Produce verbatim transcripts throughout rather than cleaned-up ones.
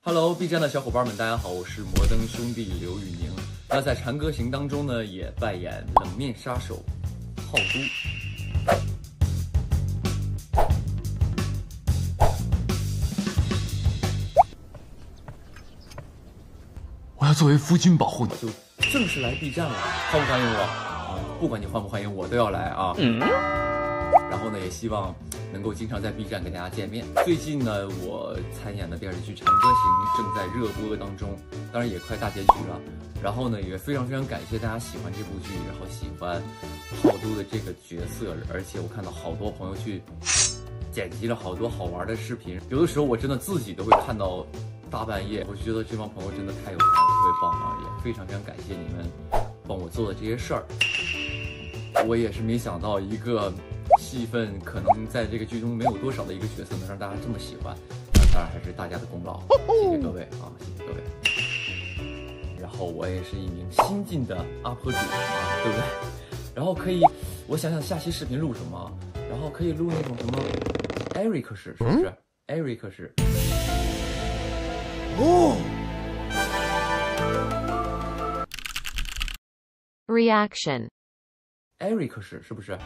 Hello B 站的小伙伴们，大家好，我是摩登兄弟刘宇宁。那在长歌行当中呢，也扮演冷面杀手浩都。 我要作为夫君保护你， 就正式来 B 站了，欢不欢迎我啊？不管你欢不欢迎我，都要来啊！嗯。然后呢，也希望能够经常在 B 站跟大家见面。最近呢，我参演的电视剧《长歌行》正在热播当中，当然也快大结局了。然后呢，也非常非常感谢大家喜欢这部剧，然后喜欢浩都的这个角色，而且我看到好多朋友去剪辑了好多好玩的视频，有的时候我真的自己都会看到大半夜，我就觉得这帮朋友真的太有才了，特别棒啊！也非常非常感谢你们帮我做的这些事儿。我也是没想到一个戏份可能在这个剧中没有多少的一个角色能让大家这么喜欢，那当然还是大家的功劳，谢谢各位啊，谢谢各位。然后我也是一名新晋的 U P 主啊，对不对？然后可以，我想想下期视频录什么，然后可以录那种什么 Eric 式，是不是、嗯、？Eric 式。哦。 Reaction。 Eric 式是不是？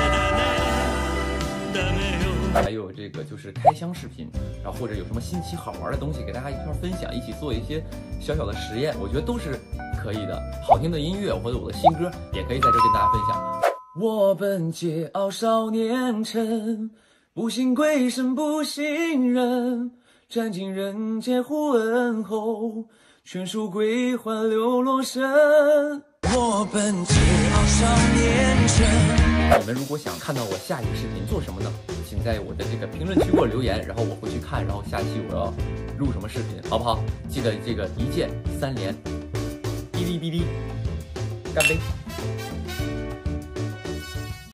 还有这个就是开箱视频，然后或者有什么新奇好玩的东西给大家一块分享，一起做一些小小的实验，我觉得都是可以的。好听的音乐或者我的新歌也可以在这跟大家分享。我本桀骜少年臣，不信鬼神不信人，占尽人间护恩后，全数归还流落身。我本桀骜少年臣。你们如果想看到我下一个视频做什么呢？请在我的这个评论区给我留言，然后我会去看，然后下期我要录什么视频，好不好？记得这个一键三连，哔哩哔哩，干杯！